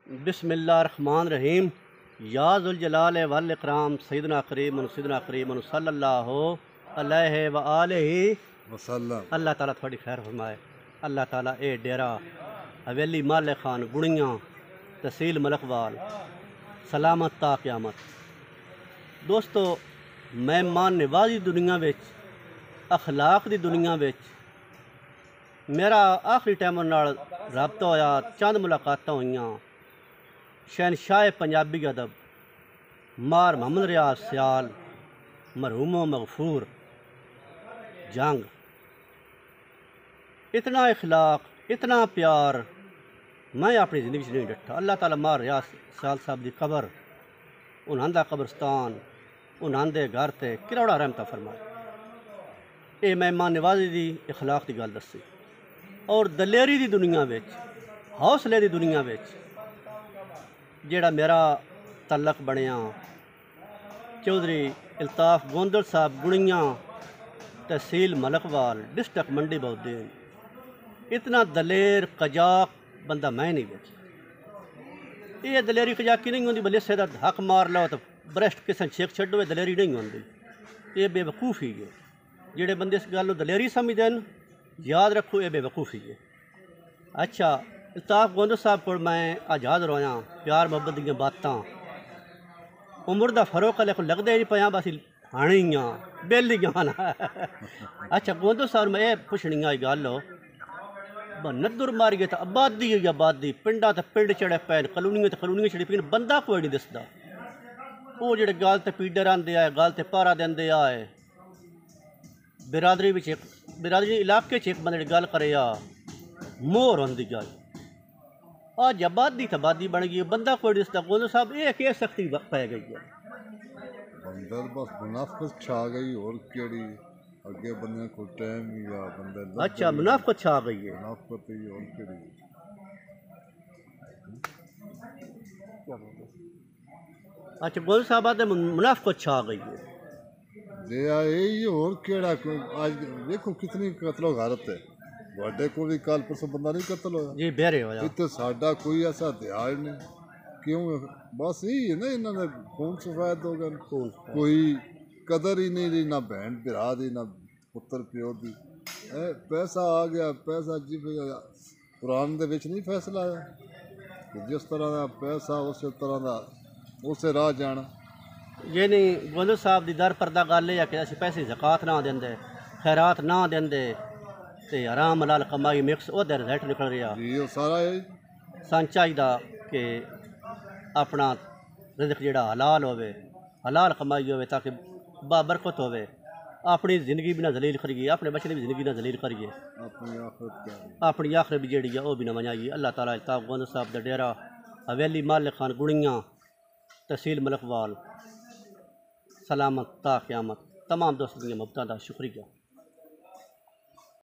بسم اللہ الرحمن الرحیم۔ یا ذوالجلال والاکرام سیدنا کریم صلی اللہ علیہ وآلہ وسلم۔ اللہ تعالیٰ تھوڑی خیر فرمائے۔ اللہ تعالیٰ اے ڈیرا حویلی مال خان گڑیاں تحصیل ملکوال سلامت تا قیامت۔ دوستو، مہمان نوازی دنیا وچ، اخلاق دی دنیا وچ میرا آخری ٹائم نال رابطہ ہویا، چند ملاقاتاں ہوئیاں۔ شہنشاہ پنجابی ادب مار محمد ریاض سیال مرحوم و مغفور جنگ، اتنا اخلاق، اتنا پیار میں اپنی زندگی سے نہیں ڈٹھا۔ اللہ تعالیٰ مار ریاض سیال صاحب دی قبر، انہاں دا قبرستان، انہاں دے گھر تے کروڑا رحمتہ فرمائے۔ اے مہمان نوازی دی اخلاق دی گل دسی، اور دلیری دی دنیا وچ، حوصلے دی دنیا وچ جیڑا میرا تعلق بنیا چودھری الطاف گوندل صاحب گڑیاں تحصیل ملکوال ڈسٹرکٹ منڈی بہودین، اتنا دلیر قجاق بندہ میں نہیں دیکھا۔ یہ دلیری قجاقی نہیں ہوندی، بلے سیدھا حق مار لو تو برسٹ کسے چھیک چھڈو، دلیری نہیں ہوندی، یہ بے وقوفی ہے۔ جڑے بندے اس گل دلیری سمجھتے ہیں یاد رکھو، یہ بے وقوفی ہے۔ اچھا، الطاف گوندل صاحب کو میں اج حاضر ہویا، پیار محبت دیا باتاں، عمر دا فروق لے کو لگتے نہیں پیا، بس ہانیاں بیلی جان۔ اچھا گوندل صاحب میں یہ پوچھنی آئی گل ہو، ندر ماری گئے تو آبادی ہوئی آبادی، پنڈا تو پنڈ چڑھے پے، کلونیاں تو کلونیاں چڑھی پی، بندہ کوئی نہیں دستا۔ وہ جڑے گل تے پیڈر آندے آئے، گل تے پارا دیندے آئے، برادری علاقے ایک بندے گل کرے آ مور ہوندی گل، آج آبادی تبادی بن گئی، بندہ کوئی نہیں دستا۔ گوندل صاحب یہ کہ سختی پی گئی ہے، بندر بس منافقت چھا گئی، اور کیڑی اگے بندے کو ٹائم یا بندے۔ اچھا منافقت چھا گئی ہے، منافقت ہی اور کیڑی۔ اچھا گوندل صاحب آتے منافقت چھا گئی ہے جی یہی اور کیڑا۔ آج دیکھو کتنی قتل و غارت ہے، بڑے کو بھی کل پرسوں بندہ نہیں قتل ہوا جی، بیرے ہویا اتنے ساڈا کوئی ایسا دیہڑ نہیں، کیوں؟ بس یہی ہے نا، انہوں نے خون سفید ہو گئے، کوئی قدر ہی نہیں رہی، نہ بہن بھرا دی، نہ پتر پیو دی۔ پیسہ آ گیا، پیسہ جی قرآن دے وچ نہیں فیصلہ آیا کہ جس طرح دا پیسہ اسی طرح دا اسے راہ جانا۔ یعنی گوندل صاحب دی در پردہ گل یہ ہے کہ اسی پیسے زکوٰۃ نہ دیندے، خیرات نہ دیندے، تے حرام حلال کمائی مکس وہ در رزلٹ نکل رہا۔ جی وہ سارا یہی سان چاہیے کہ اپنا رزق جڑا حلال ہوئے، حلال کمائی ہوئے، تاکہ بابرکت ہوئے، اپنی زندگی بھی نہ ذلیل کریے، اپنے بچے بھی زندگی نہ ذلیل کریے، اپنی آخرت کیا ہے، اپنی آخرت بھی جیڑی ہے وہ بھی نہ منجائیے۔ اللہ تعالیٰ الطاف گوندل صاحب دا ڈیرا حویلی مال خان گڑیاں تحصیل ملکوال سلامت تا قیامت۔ تمام دوستوں کی محبتوں کا شکریہ۔